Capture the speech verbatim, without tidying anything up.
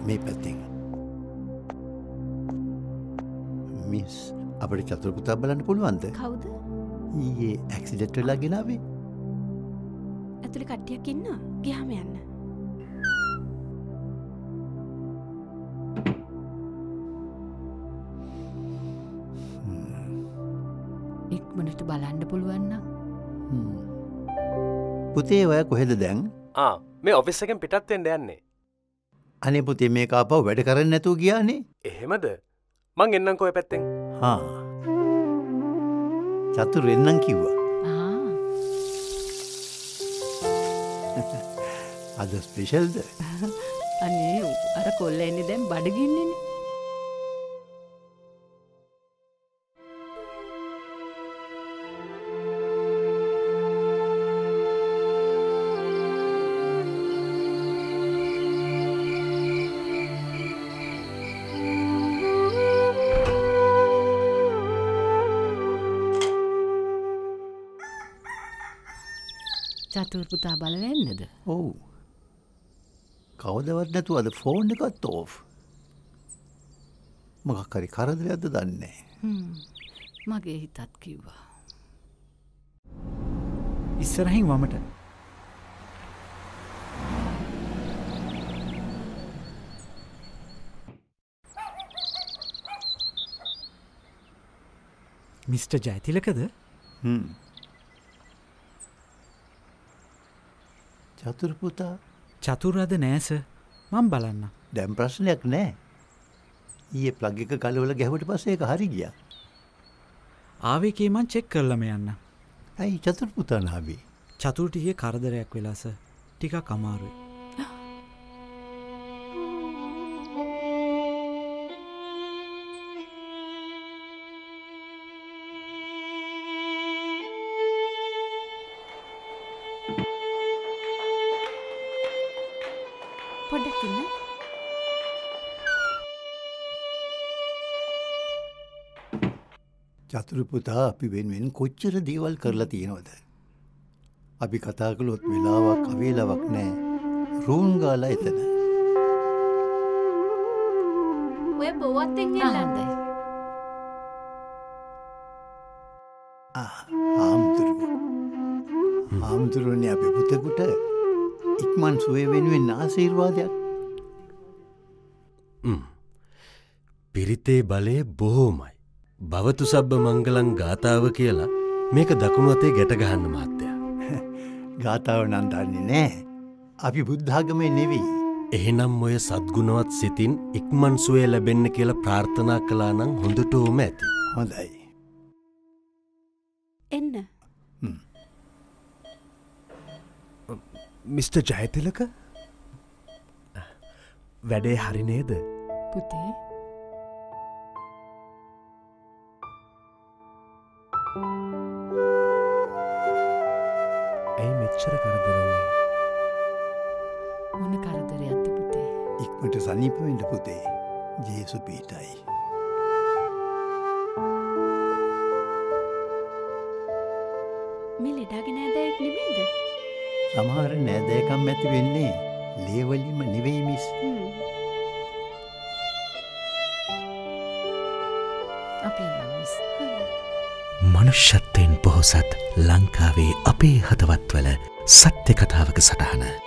මේ පැත්තෙන්. මිස් අපිට චතුර පුතා බලන්න පුළුවන්ද? කවුද? ඊයේ ඇක්සිඩන්ට් වෙලා ගෙනාවේ. ඇතුලේ කට්ටියක් ඉන්නවා. ගියාම යන්න. ඉක්මනට බලන්න පුළුවන් නම්. පුතේ ඔය කොහෙද දැන්? ආ මේ ඔෆිස් එකෙන් පිටත් වෙන්න යන්නේ. අනේ පුතේ මේක ආපහු වැඩ කරන්නේ නැතුව ගියානේ. එහෙමද? මං එන්නම්කෝ ඔය පැත්තෙන්. හා. චතුර එන්නම් කිව්වා. ආ. අද ස්පෙෂල්ද? අනේ අර කොල්ල එන්නේ දැන් බඩගින්නේනේ. චතුර් පුතා බලලා එන්නද? ඔව්. කවදවත් නැතුව අද ෆෝන් එකත් ඕෆ්. මොකක් හරි කරදරයක්ද දන්නේ නැහැ. හ්ම්. මගේ හිතත් කිව්වා. ඉස්සරහින් වමට. මිස්ටර් ජයතිලකද? හ්ම්. චතුර පුතා චතුරද නෑස මම බලන්න. දැන් ප්‍රශ්නයක් නෑ. ඊයේ ප්ලග් එක ගලවලා ගැහුවට පස්සේ ඒක හරි ගියා. ආවේ කේ මං චෙක් කරලම යන්න. ඇයි චතුර පුතා නාවේ? චතුරට ඊයේ කරදරයක් වෙලාස ටිකක් අමාරුයි. පොඩ්ඩක් ඉන්න. චතුර පුතා අපි වෙනුවෙන් කොච්චර දේවල් කරලා තියෙනවද? අපි කතා කළොත් වෙලාවක් අවේලාවක් නෑ. රූන් ගාලා එතන. ඔය බොවත්තෙන් එල්ලන්නයි. ආ ආම්තුරු. ආම්තුරුනේ අපේ පුතේකට ඉක්මන් සුවේ වෙනුවෙන් ආශිර්වාදයක්. පිරිතේ බලය බොහෝමයි. භවතු සබ්බ මංගලං ගාථාව කියලා මේක දකුණු අතේ ගැට ගහන්න මහත්තයා. ගාථාව නම් දන්නේ නෑ. අපි බුද්ධාගමේ නෙවෙයි. එහෙනම් ඔය සද්ගුණවත් සිතින් ඉක්මන් සුවේ ලැබෙන්න කියලා ප්‍රාර්ථනා කළා නම් හොඳටම ඇති. හොඳයි. එන්න. මිස්ටර් ජයතිලක වැඩේ හරි නේද? පුතේ ඇයි මෙච්චර කරදර වුනේ? මොන කරදරයක්ද පුතේ? ඉක්මනට සනීප වෙන්න පුතේ. ජේසු පීඨයි. මේ ලෙඩාගේ නෑදෑයෙක් නෙමෙයිද? සමහර නෑදෑකම් ඇති වෙන්නේ ලේවලින්ම නෙවෙයි මිස්. අපි නම් මිස්. මනුෂ්‍යත්වයෙන් පොහොසත් ලංකාවේ අපේ හදවත්වල සත්‍ය කතාවක සටහන